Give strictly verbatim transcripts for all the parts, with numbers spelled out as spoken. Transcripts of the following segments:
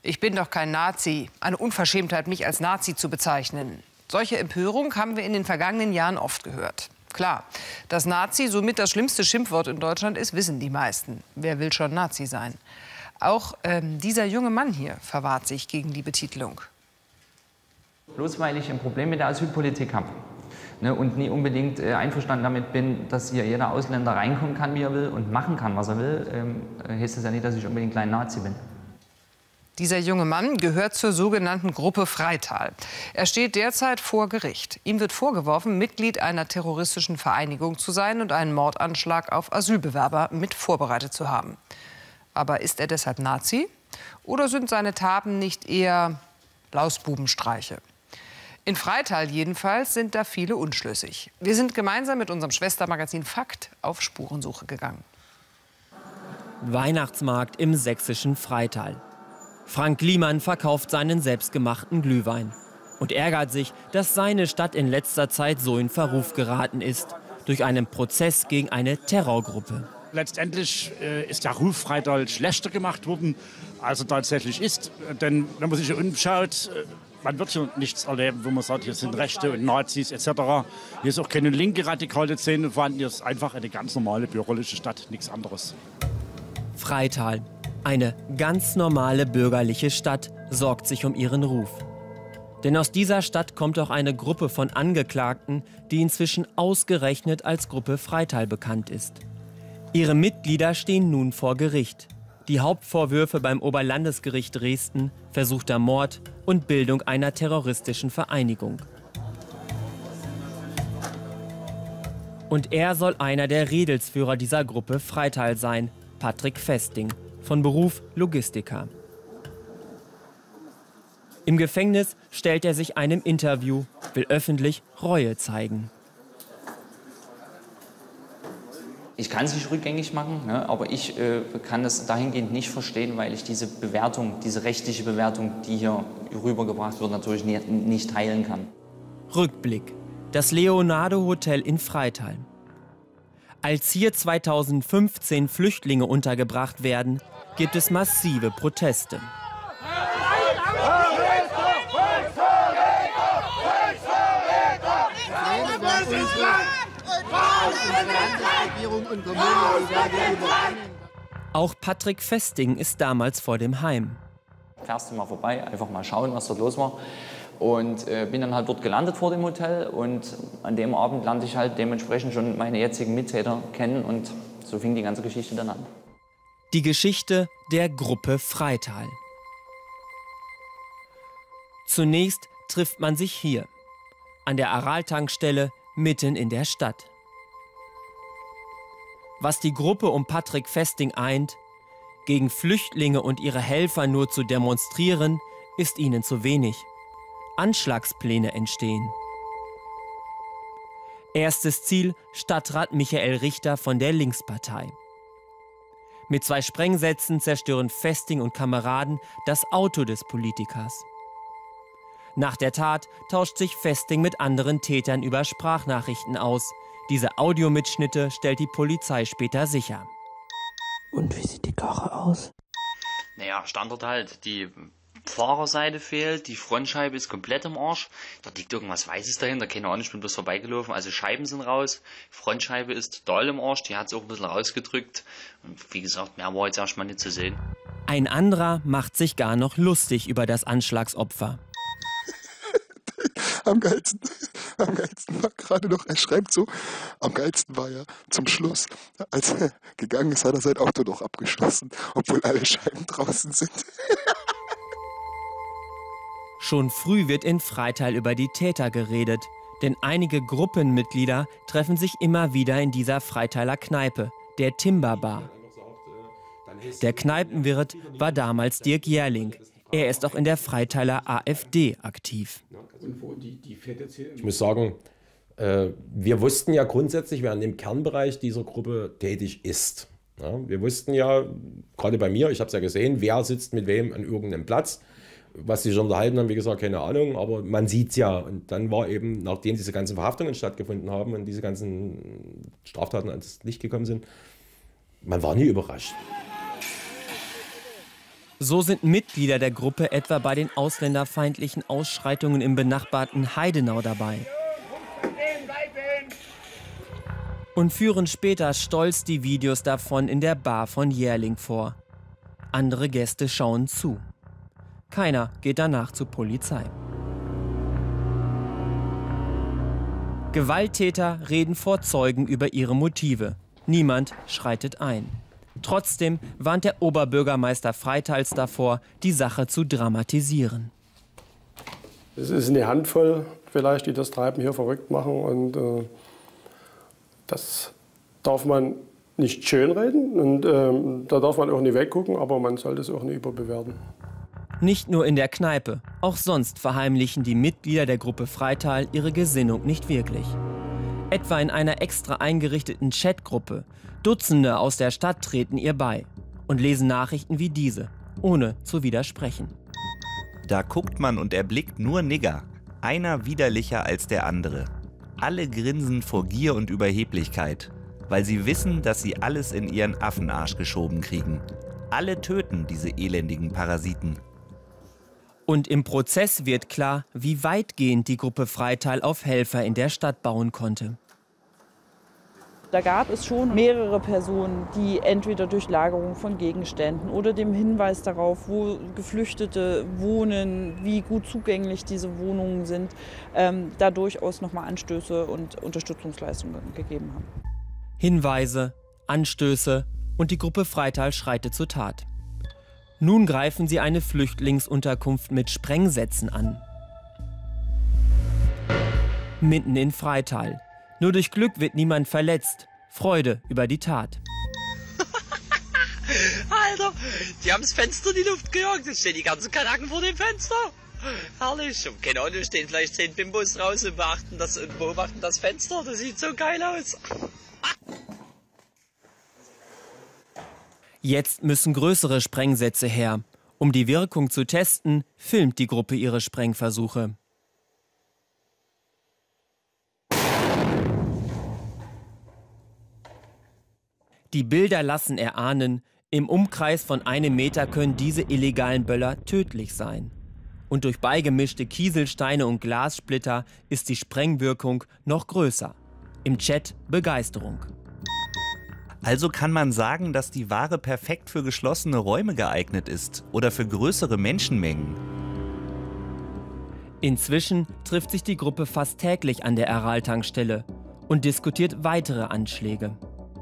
Ich bin doch kein Nazi. Eine Unverschämtheit, mich als Nazi zu bezeichnen. Solche Empörung haben wir in den vergangenen Jahren oft gehört. Klar, dass Nazi somit das schlimmste Schimpfwort in Deutschland ist, wissen die meisten. Wer will schon Nazi sein? Auch ähm, dieser junge Mann hier verwahrt sich gegen die Betitelung. Bloß weil ich ein Problem mit der Asylpolitik habe, ne, und nie unbedingt äh, einverstanden damit bin, dass hier jeder Ausländer reinkommen kann, wie er will, und machen kann, was er will, ähm, heißt das ja nicht, dass ich unbedingt ein Nazi bin. Dieser junge Mann gehört zur sogenannten Gruppe Freital. Er steht derzeit vor Gericht. Ihm wird vorgeworfen, Mitglied einer terroristischen Vereinigung zu sein und einen Mordanschlag auf Asylbewerber mit vorbereitet zu haben. Aber ist er deshalb Nazi? Oder sind seine Taten nicht eher Lausbubenstreiche? In Freital jedenfalls sind da viele unschlüssig. Wir sind gemeinsam mit unserem Schwestermagazin Fakt auf Spurensuche gegangen. Weihnachtsmarkt im sächsischen Freital. Frank Liemann verkauft seinen selbstgemachten Glühwein und ärgert sich, dass seine Stadt in letzter Zeit so in Verruf geraten ist durch einen Prozess gegen eine Terrorgruppe. Letztendlich äh, ist der Ruf Freital schlechter gemacht worden, als er tatsächlich ist. Denn wenn man sich hier umschaut, äh, man wird hier nichts erleben, wo man sagt, hier sind Rechte und Nazis et cetera. Hier ist auch keine linke radikale Szene vorhanden. Hier ist einfach eine ganz normale bürgerliche Stadt, nichts anderes. Freital, eine ganz normale bürgerliche Stadt, sorgt sich um ihren Ruf. Denn aus dieser Stadt kommt auch eine Gruppe von Angeklagten, die inzwischen ausgerechnet als Gruppe Freital bekannt ist. Ihre Mitglieder stehen nun vor Gericht. Die Hauptvorwürfe beim Oberlandesgericht Dresden: versuchter Mord und Bildung einer terroristischen Vereinigung. Und er soll einer der Redelsführer dieser Gruppe Freital sein, Patrick Festing, von Beruf Logistiker. Im Gefängnis stellt er sich einem Interview, will öffentlich Reue zeigen. Ich kann es nicht rückgängig machen, ne, aber ich äh, kann es dahingehend nicht verstehen, weil ich diese Bewertung, diese rechtliche Bewertung, die hier rübergebracht wird, natürlich nie, nicht teilen kann. Rückblick: Das Leonardo Hotel in Freital. Als hier zweitausendfünfzehn Flüchtlinge untergebracht werden, gibt es massive Proteste. Auch Patrick Festing ist damals vor dem Heim. Fährst du mal vorbei, einfach mal schauen, was dort los war. Und äh, bin dann halt dort gelandet vor dem Hotel. Und an dem Abend lernte ich halt dementsprechend schon meine jetzigen Mittäter kennen. Und so fing die ganze Geschichte dann an. Die Geschichte der Gruppe Freital. Zunächst trifft man sich hier, an der Aral-Tankstelle mitten in der Stadt. Was die Gruppe um Patrick Festing eint: gegen Flüchtlinge und ihre Helfer nur zu demonstrieren, ist ihnen zu wenig. Anschlagspläne entstehen. Erstes Ziel: Stadtrat Michael Richter von der Linkspartei. Mit zwei Sprengsätzen zerstören Festing und Kameraden das Auto des Politikers. Nach der Tat tauscht sich Festing mit anderen Tätern über Sprachnachrichten aus. Diese Audiomitschnitte stellt die Polizei später sicher. Und wie sieht die Karre aus? Naja, Standard halt. Die Fahrerseite fehlt, die Frontscheibe ist komplett im Arsch. Da liegt irgendwas Weißes dahinter, keine Ahnung, ich bin bloß vorbeigelaufen. Also Scheiben sind raus, Frontscheibe ist doll im Arsch, die hat es auch ein bisschen rausgedrückt. Und wie gesagt, mehr war jetzt erstmal nicht zu sehen. Ein anderer macht sich gar noch lustig über das Anschlagsopfer. Am geilsten, am geilsten war gerade noch, er schreibt so, am geilsten war ja zum Schluss, als er gegangen ist, hat er sein Auto noch abgeschlossen, obwohl alle Scheiben draußen sind. Schon früh wird in Freital über die Täter geredet, denn einige Gruppenmitglieder treffen sich immer wieder in dieser Freitaler Kneipe, der Timberbar. Der Kneipenwirt war damals Dirk Jährling. Er ist auch in der Freitaler AfD aktiv. Ich muss sagen, äh, wir wussten ja grundsätzlich, wer in dem Kernbereich dieser Gruppe tätig ist. Ja, wir wussten ja, gerade bei mir, ich habe es ja gesehen, wer sitzt mit wem an irgendeinem Platz. Was sie sich unterhalten haben, wie gesagt, keine Ahnung, aber man sieht es ja. Und dann war eben, nachdem diese ganzen Verhaftungen stattgefunden haben und diese ganzen Straftaten ans Licht gekommen sind, man war nie überrascht. So sind Mitglieder der Gruppe etwa bei den ausländerfeindlichen Ausschreitungen im benachbarten Heidenau dabei. Und führen später stolz die Videos davon in der Bar von Jährling vor. Andere Gäste schauen zu. Keiner geht danach zur Polizei. Gewalttäter reden vor Zeugen über ihre Motive. Niemand schreitet ein. Trotzdem warnt der Oberbürgermeister Freithals davor, die Sache zu dramatisieren. Es ist eine Handvoll vielleicht, die das Treiben hier verrückt machen. Und äh, das darf man nicht schönreden. Und äh, da darf man auch nicht weggucken, aber man sollte es auch nicht überbewerten. Nicht nur in der Kneipe, auch sonst verheimlichen die Mitglieder der Gruppe Freital ihre Gesinnung nicht wirklich. Etwa in einer extra eingerichteten Chatgruppe. Dutzende aus der Stadt treten ihr bei und lesen Nachrichten wie diese, ohne zu widersprechen. Da guckt man und erblickt nur Nigger, einer widerlicher als der andere. Alle grinsen vor Gier und Überheblichkeit, weil sie wissen, dass sie alles in ihren Affenarsch geschoben kriegen. Alle töten diese elendigen Parasiten. Und im Prozess wird klar, wie weitgehend die Gruppe Freital auf Helfer in der Stadt bauen konnte. Da gab es schon mehrere Personen, die entweder durch Lagerung von Gegenständen oder dem Hinweis darauf, wo Geflüchtete wohnen, wie gut zugänglich diese Wohnungen sind, ähm, da durchaus nochmal Anstöße und Unterstützungsleistungen gegeben haben. Hinweise, Anstöße und die Gruppe Freital schreitet zur Tat. Nun greifen sie eine Flüchtlingsunterkunft mit Sprengsätzen an. Mitten in Freital. Nur durch Glück wird niemand verletzt. Freude über die Tat. Alter, die haben das Fenster in die Luft gejagt. Jetzt stehen die ganzen Kanaken vor dem Fenster. Herrlich. Und keine Ahnung, stehen vielleicht zehn Bimbos raus und beachten das, und beobachten das Fenster. Das sieht so geil aus. Jetzt müssen größere Sprengsätze her. Um die Wirkung zu testen, filmt die Gruppe ihre Sprengversuche. Die Bilder lassen erahnen, im Umkreis von einem Meter können diese illegalen Böller tödlich sein. Und durch beigemischte Kieselsteine und Glassplitter ist die Sprengwirkung noch größer. Im Chat Begeisterung. Also kann man sagen, dass die Ware perfekt für geschlossene Räume geeignet ist oder für größere Menschenmengen. Inzwischen trifft sich die Gruppe fast täglich an der Aral-Tankstelle und diskutiert weitere Anschläge.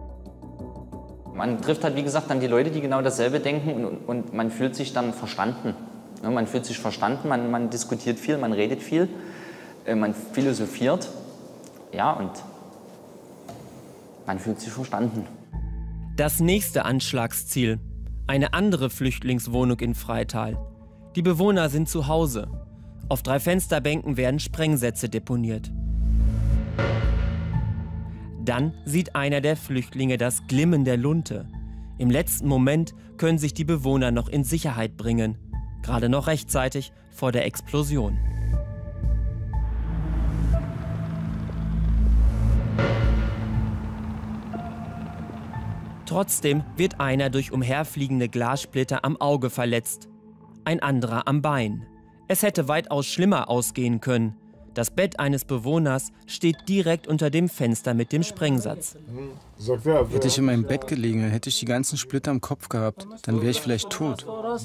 Man trifft halt, wie gesagt, dann die Leute, die genau dasselbe denken und, und man fühlt sich dann verstanden. Ja, man fühlt sich verstanden, man, man diskutiert viel, man redet viel, äh, man philosophiert. Ja, und man fühlt sich verstanden. Das nächste Anschlagsziel: eine andere Flüchtlingswohnung in Freital. Die Bewohner sind zu Hause. Auf drei Fensterbänken werden Sprengsätze deponiert. Dann sieht einer der Flüchtlinge das Glimmen der Lunte. Im letzten Moment können sich die Bewohner noch in Sicherheit bringen. Gerade noch rechtzeitig vor der Explosion. Trotzdem wird einer durch umherfliegende Glassplitter am Auge verletzt, ein anderer am Bein. Es hätte weitaus schlimmer ausgehen können. Das Bett eines Bewohners steht direkt unter dem Fenster mit dem Sprengsatz. Hätte ich in meinem Bett gelegen, hätte ich die ganzen Splitter im Kopf gehabt, dann wäre ich vielleicht tot.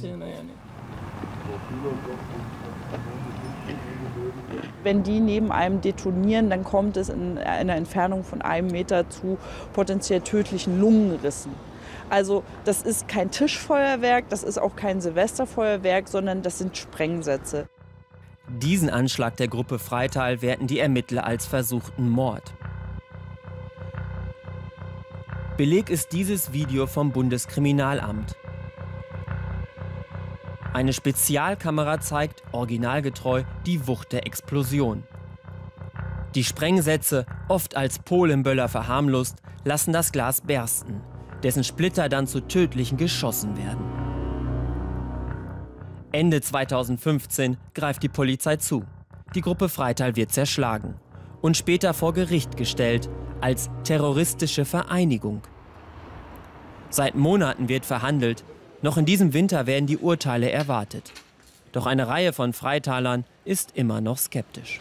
Wenn die neben einem detonieren, dann kommt es in einer Entfernung von einem Meter zu potenziell tödlichen Lungenrissen. Also das ist kein Tischfeuerwerk, das ist auch kein Silvesterfeuerwerk, sondern das sind Sprengsätze. Diesen Anschlag der Gruppe Freital werten die Ermittler als versuchten Mord. Beleg ist dieses Video vom Bundeskriminalamt. Eine Spezialkamera zeigt, originalgetreu, die Wucht der Explosion. Die Sprengsätze, oft als Polenböller verharmlost, lassen das Glas bersten, dessen Splitter dann zu tödlichen Geschossen werden. Ende zweitausendfünfzehn greift die Polizei zu. Die Gruppe Freital wird zerschlagen und später vor Gericht gestellt als terroristische Vereinigung. Seit Monaten wird verhandelt. Noch in diesem Winter werden die Urteile erwartet. Doch eine Reihe von Freitalern ist immer noch skeptisch.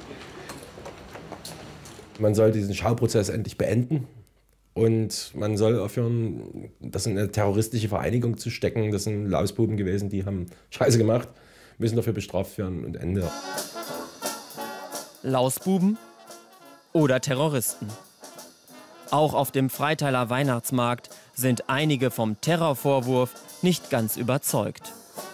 Man soll diesen Schauprozess endlich beenden. Und man soll aufhören, das in eine terroristische Vereinigung zu stecken. Das sind Lausbuben gewesen, die haben Scheiße gemacht, müssen dafür bestraft werden und Ende. Lausbuben oder Terroristen? Auch auf dem Freitaler Weihnachtsmarkt sind einige vom Terrorvorwurf nicht ganz überzeugt.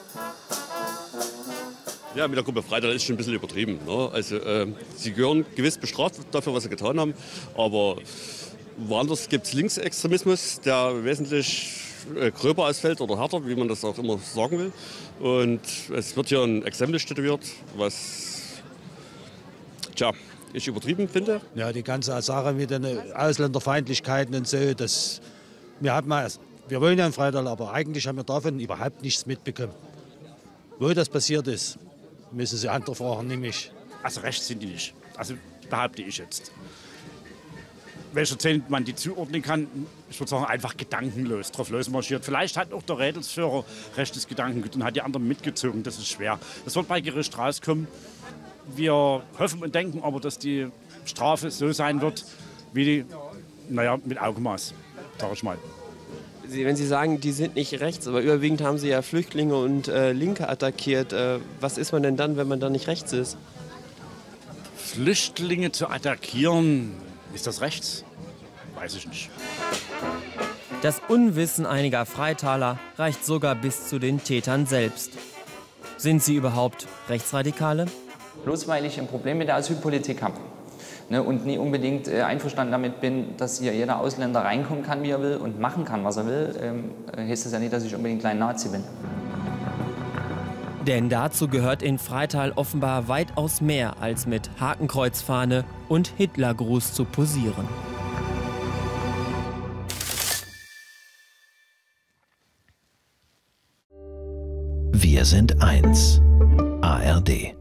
Ja, mit der Gruppe Freital ist schon ein bisschen übertrieben. Ne? Also, äh, sie gehören gewiss bestraft dafür, was sie getan haben. Aber woanders gibt es Linksextremismus, der wesentlich äh, gröber ausfällt oder härter, wie man das auch immer sagen will. Und es wird hier ein Exempel statuiert, was tja, ich übertrieben finde. Ja, die ganze Sache mit den Ausländerfeindlichkeiten und so, das, wir, haben mal, wir wohnen ja in Freital, aber eigentlich haben wir davon überhaupt nichts mitbekommen. Wo das passiert ist, müssen Sie andere fragen, nämlich. Also rechts sind die nicht, also behaupte ich jetzt. Welcher Zehnt man die zuordnen kann, ich würde sagen, einfach gedankenlos drauf losmarschiert. Vielleicht hat auch der Rädelsführer rechtes Gedankengut und hat die anderen mitgezogen, das ist schwer. Das wird bei Gericht rauskommen. Wir hoffen und denken aber, dass die Strafe so sein wird, wie die, naja, mit Augenmaß, sag ich mal. Sie, wenn Sie sagen, die sind nicht rechts, aber überwiegend haben Sie ja Flüchtlinge und äh, Linke attackiert. Äh, was ist man denn dann, wenn man da nicht rechts ist? Flüchtlinge zu attackieren, ist das rechts? Weiß ich nicht. Das Unwissen einiger Freitaler reicht sogar bis zu den Tätern selbst. Sind sie überhaupt Rechtsradikale? Bloß weil ich ein Problem mit der Asylpolitik habe, ne, und nie unbedingt äh, einverstanden damit bin, dass hier jeder Ausländer reinkommen kann, wie er will und machen kann, was er will, ähm, heißt das ja nicht, dass ich unbedingt ein Nazi bin. Denn dazu gehört in Freital offenbar weitaus mehr als mit Hakenkreuzfahne und Hitlergruß zu posieren. Wir sind eins. A R D.